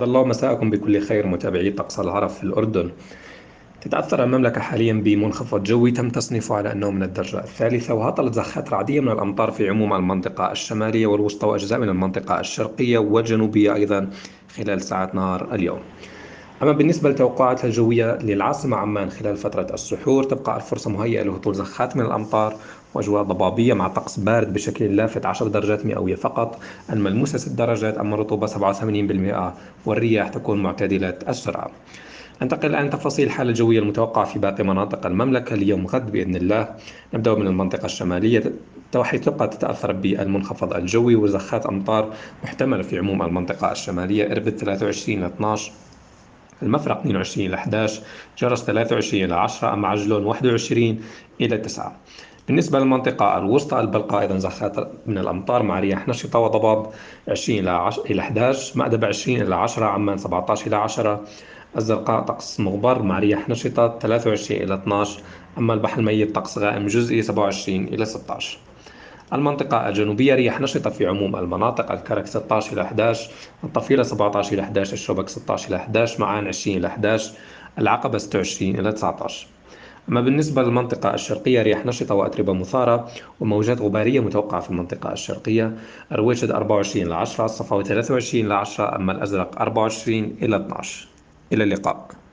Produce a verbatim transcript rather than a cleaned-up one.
الله مساءكم بكل خير متابعي طقس العرب في الأردن. تتأثر المملكة حاليا بمنخفض جوي تم تصنيفه على أنه من الدرجة الثالثة، وهطلت زخات رعدية من الأمطار في عموم المنطقة الشمالية والوسطى وأجزاء من المنطقة الشرقية والجنوبية أيضا خلال ساعات نهار اليوم. أما بالنسبة للتوقعات الجوية للعاصمة عمان خلال فترة السحور، تبقى الفرصة مهيئة لهطول زخات من الأمطار وأجواء ضبابية مع طقس بارد بشكل لافت، عشر درجات مئوية فقط، الملموسة ست درجات، أما الرطوبة سبعة وثمانين بالمئة، والرياح تكون معتدلة السرعة. ننتقل الآن تفاصيل الحالة الجوية المتوقعة في باقي مناطق المملكة اليوم غد بإذن الله. نبدأ من المنطقة الشمالية، حيث تبقى تتأثر بالمنخفض الجوي وزخات أمطار محتملة في عموم المنطقة الشمالية: إربد ثلاثة وعشرين إلى اثني عشر، المفرق اثنين وعشرين إلى أحد عشر، جرس ثلاثة وعشرين إلى عشرة، أما عجلون واحد وعشرين إلى تسعة. بالنسبة للمنطقة الوسطى، البلقاء أيضا زخات من الأمطار مع رياح نشطة وضباب عشرين إلى عشرة إلى أحد عشر، مأدبة عشرين إلى عشرة، عمان سبعة عشر إلى عشرة، الزرقاء طقس مغبر مع رياح نشطة ثلاثة وعشرين إلى اثني عشر، أما البحر الميت طقس غائم جزئي سبعة وعشرين إلى ستة عشر. المنطقة الجنوبية رياح نشطة في عموم المناطق: الكرك ستة عشر إلى أحد عشر، الطفيلة سبعة عشر إلى أحد عشر، الشوبك ستة عشر إلى أحد عشر، معان عشرين إلى أحد عشر، العقبة ستة وعشرين إلى تسعة عشر. أما بالنسبة للمنطقة الشرقية رياح نشطة وأتربة مثارة وموجات غبارية متوقعة في المنطقة الشرقية: الرويشد أربعة وعشرين إلى عشرة، الصفاوي ثلاثة وعشرين إلى عشرة، أما الأزرق أربعة وعشرين إلى اثني عشر. إلى اللقاء.